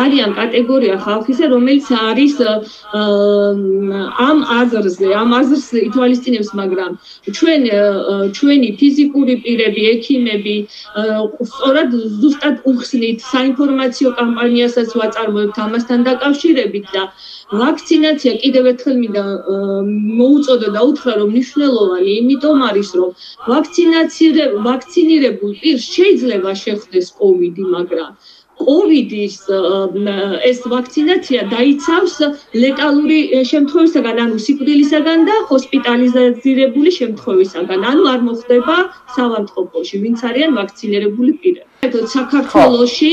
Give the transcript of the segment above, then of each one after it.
არიან კატეგორია ხალხისა, რომელიც არის ამ აზრს ითვალისწინებს, მაგრამ ჩვენი ფიზიკური პირები, ექიმები სწორად ზუსტად უხსნით საინფორმაციო კამპანიასაც ვაწარმოებთ ამასთან დაკავშირებით და ვაქცინაცია კიდევ ერთხელ მინდა მოუწოდო და უთხრა, რომ მნიშვნელოვანი იმიტომ არის, რომ ვაქცინირებულ პირს შეიძლება შეხვდეს COVID, მაგრამ COVID-ის ეს ვაქცინაცია დაიცავს ლეტალური შემთხვევისაგან, ანუ სიკვდილისაგან და ჰოსპიტალიზირებული შემთხვევისაგან, ანუ არ მოხდება საავადმყოფოში, ვინც არიან ვაქცინირებული პირები. საქართველოში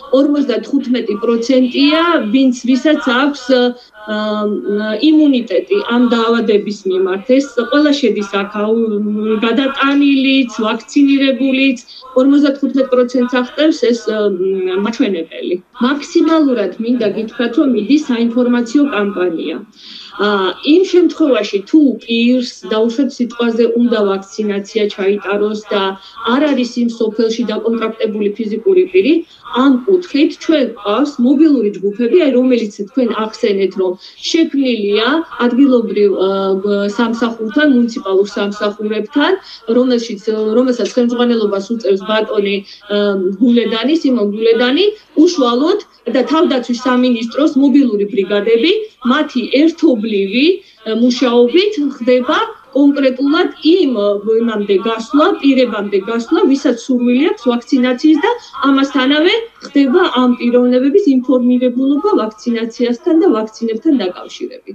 55%-ია, ვისაც აქვს იმუნიტეტი ამ დაავადების მიმართ. ეს ყველა შედის აქ, გადატანილიც, ვაქცინირებულიც, 55%-ს აღწევს ეს მაჩვენებელი. მაქსიმალურად მინდა გითხრათ, რომ მიდის საინფორმაციო კამპანია. იმ შემთხვევაში, თუ პირს დაუშვათ სიტყვაზე უნდა ვაქცინაცია ჩაიტაროს და არ არის იმ სოფელში დაკონტრაქტებული ფიზიკური პირი, ამ კუთხით ჩვენ გვყავს მობილური ჯგუფები, რომელიც თქვენ ახსენეთ, რომ შექმნილია ადგილობრივ სამსახურთან, მუნიციპალურ სამსახურებთან, რომელსაც ხელმძღვანელობას უწევს ბატონი სიმონ გულედანი, უშუალოდ და თავდაცვის სამინისტროს მობილური ბრიგადები, მათი ერთობლივი მუშაობით ხდება კონკრეტულად იმამდე გასვლა, პირებამდე გასვლა, ვისაც სურვილი აქვს ვაქცინაციის და ამასთანავე ხდება ამ პიროვნებების ინფორმირებულობა ვაქცინაციასთან და ვაქცინებთან დაკავშირებით.